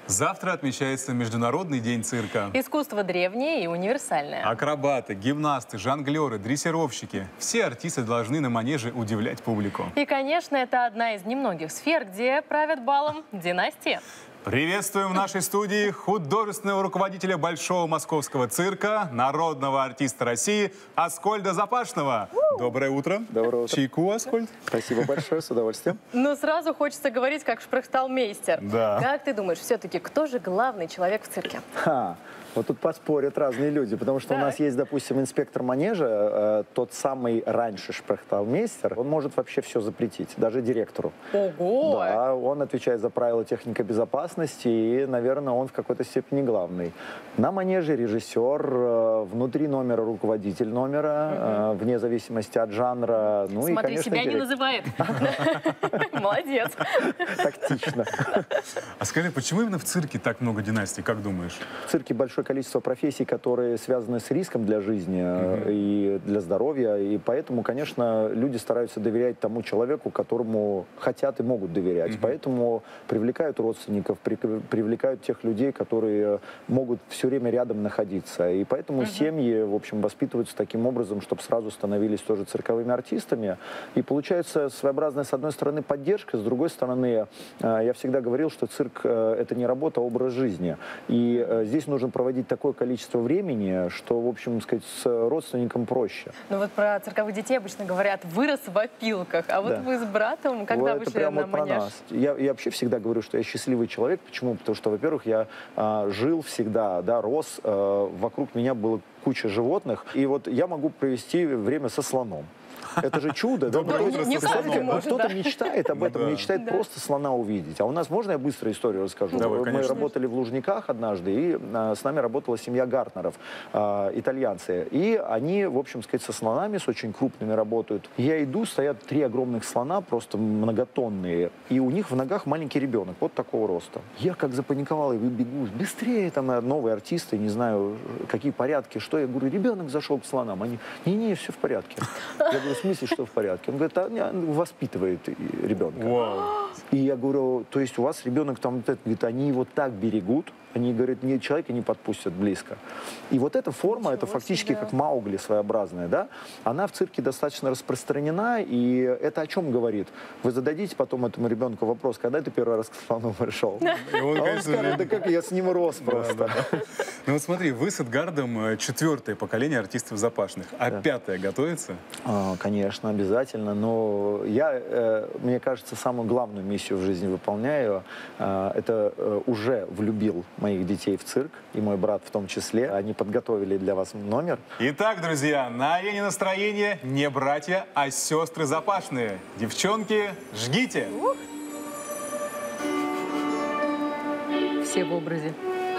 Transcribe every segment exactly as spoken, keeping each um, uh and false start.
Завтра отмечается Международный день цирка. Искусство древнее и универсальное. Акробаты, гимнасты, жонглеры, дрессировщики – все артисты должны на манеже удивлять публику. И, конечно, это одна из немногих сфер, где правят балом династия. Приветствуем в нашей студии художественного руководителя Большого московского цирка, народного артиста России Аскольда Запашного. Доброе утро. Доброе утро. Чайку, Аскольд. Спасибо большое, с удовольствием. Но сразу хочется говорить, как шпрехталмейстер. Да. Как ты думаешь, все-таки кто же главный человек в цирке? Ха. Вот тут поспорят разные люди, потому что Так. у нас есть, допустим, инспектор манежа, э, тот самый раньше шпрехталмейстер, он может вообще все запретить, даже директору. Ого! Да, он отвечает за правила техники безопасности, и, наверное, он в какой-то степени главный. На манеже режиссер, э, внутри номера руководитель номера, э, вне зависимости от жанра. Ну, и, Смотри, конечно, себя не директор. называет. Молодец. Тактично. А скажи, почему именно в цирке так много династий, как думаешь? В цирке большое количество профессий, которые связаны с риском для жизни Mm-hmm. и для здоровья, и поэтому, конечно, люди стараются доверять тому человеку, которому хотят и могут доверять. Mm-hmm. Поэтому привлекают родственников, при, привлекают тех людей, которые могут все время рядом находиться. И поэтому Mm-hmm. семьи, в общем, воспитываются таким образом, чтобы сразу становились тоже цирковыми артистами. И получается своеобразная, с одной стороны, поддержка, с другой стороны, я всегда говорил, что цирк — это не работа, а образ жизни. И здесь нужно проводить такое количество времени, что, в общем, сказать, с родственником проще. Ну вот про цирковых детей обычно говорят, вырос в опилках. А вот Да. вы с братом когда Вот вышли это прямо на вот про манеж? нас. Я, я вообще всегда говорю, что я счастливый человек. Почему? Потому что, во-первых, я а, жил всегда, да, рос, а, вокруг меня было куча животных, и вот я могу провести время со слоном. Это же чудо. Да? Доброе Ну, утро, не со каждый слоном. может, Кто-то да. мечтает об Ну этом, да. мечтает Да. просто слона увидеть. А у нас, можно я быстро историю расскажу? Давай, Мы конечно. работали в Лужниках однажды, и а, с нами работала семья Гартнеров, а, итальянцы. И они, в общем сказать, со слонами, с очень крупными работают. Я иду, стоят три огромных слона, просто многотонные, и у них в ногах маленький ребенок, вот такого роста. Я как запаниковал, и бегу, быстрее, там новые артисты, не знаю, какие порядки, что. Я говорю, ребенок зашел к слонам. Они, не-не, все в порядке. Я говорю, в смысле, что в порядке? Он говорит, а, не, воспитывает ребенка. Вау. И я говорю, то есть у вас ребенок там, вот это, говорит, они его так берегут, они, говорят, ни человека не подпустят близко. И вот эта форма, Ничего это фактически себе. как Маугли своеобразная, да? Она в цирке достаточно распространена, и это о чем говорит? Вы зададите потом этому ребенку вопрос, когда ты первый раз к слону пришел? И он, А он конечно, скажет, да как я с ним рос просто. Ну вот смотри, вы с Эдгардом э, четвертое поколение артистов Запашных, а Да. пятое готовится? А, Конечно, обязательно, но я, э, мне кажется, самую главную миссию в жизни выполняю. Э, Это э, уже влюбил моих детей в цирк, и мой брат в том числе. Они подготовили для вас номер. Итак, друзья, на арене настроения не братья, а сестры Запашные. Девчонки, жгите! Все в образе.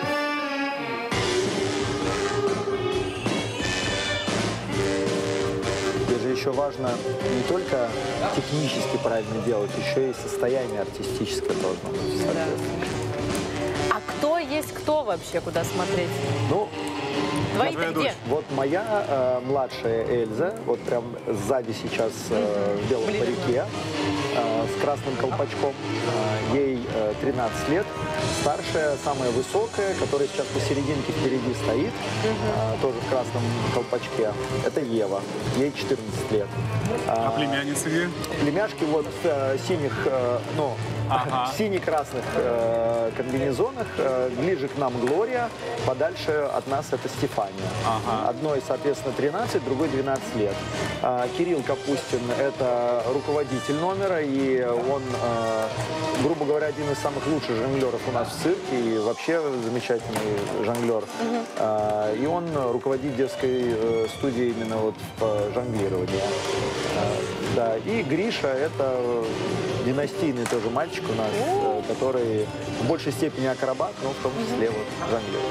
Здесь же еще важно не только технически правильно делать, еще и состояние артистическое должно быть. соответственно. А кто есть кто вообще, куда смотреть? Ну, Твои-то твоя где? дочь. вот моя э, младшая Эльза, вот прям сзади сейчас э, в белом Блин. парике, э, с красным колпачком, э, ей э, тринадцать лет. Старшая, самая высокая, которая сейчас посерединке впереди стоит, э, тоже в красном колпачке, это Ева, ей четырнадцать лет. А А, племянницы где? Племяшки вот в э, синих, э, ну, Ага. в сине-красных э, комбинезонах, э, ближе к нам Глория, подальше от нас это Стефания. Ага. Одной, соответственно, тринадцать, другой двенадцать лет. А, Кирилл Капустин – это руководитель номера, и он, э, грубо говоря, один из самых лучших жонглеров у нас в цирке, и вообще замечательный жонглер. А, и он руководит детской э, студией именно вот в жонглировании. А, да. И Гриша – это династийный тоже мальчик у нас, э, который в большей степени акробат, но в том числе вот жонглер.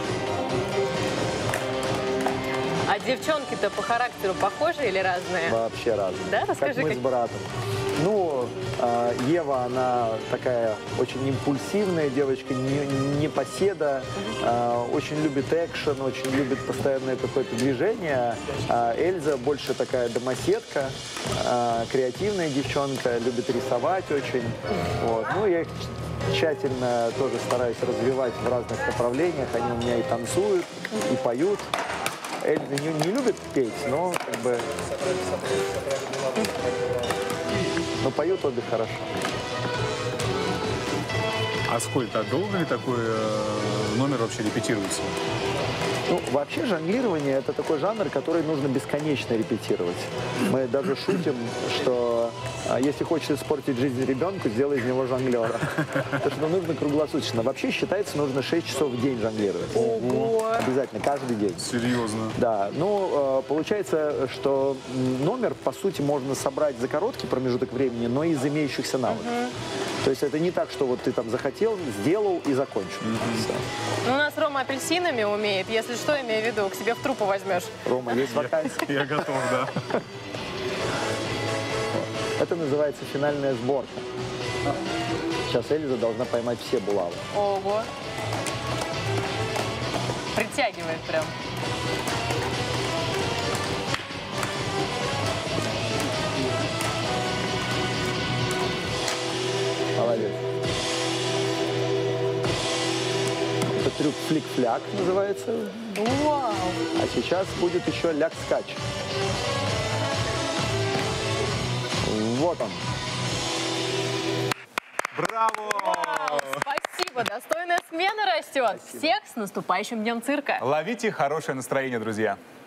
А девчонки-то по характеру похожи или разные? Вообще разные. Да? Как Расскажи, мы с как- братом. Ну, э, Ева, она такая очень импульсивная девочка, не, непоседа, э, очень любит экшен, очень любит постоянное какое-то движение. А Эльза больше такая домоседка, э, креативная девчонка, любит рисовать очень. Вот. Ну, я их тщательно тоже стараюсь развивать в разных направлениях. Они у меня и танцуют, и поют. Эльза не, не любит петь, но как бы... Но поют обе хорошо. Аскольд, а долго ли такой э, номер вообще репетируется? Ну, вообще жонглирование – это такой жанр, который нужно бесконечно репетировать. Мы даже шутим, что а, если хочешь испортить жизнь ребенку, сделай из него жонглера. Потому что нужно круглосуточно. Вообще считается, нужно шесть часов в день жонглировать. Ого! Обязательно, каждый день. Серьезно? Да, ну, э, получается, что номер, по сути, можно собрать за короткий промежуток времени, но из имеющихся навыков. То есть это не так, что вот ты там захотел, сделал и закончил. Всё. Ну, у нас Рома апельсинами умеет. Если что, имею в виду, к себе в труппу возьмешь. Рома, есть вакансия? Я готов, да. Это называется финальная сборка. Сейчас Эльза должна поймать все булавы. Ого! Притягивает прям. Молодец. Это трюк флик-фляк называется. Вау! А сейчас будет еще ляг-скач. Вот он. Браво! Вау, спасибо, достойная смена растет. Всех с наступающим днем цирка. Ловите хорошее настроение, друзья.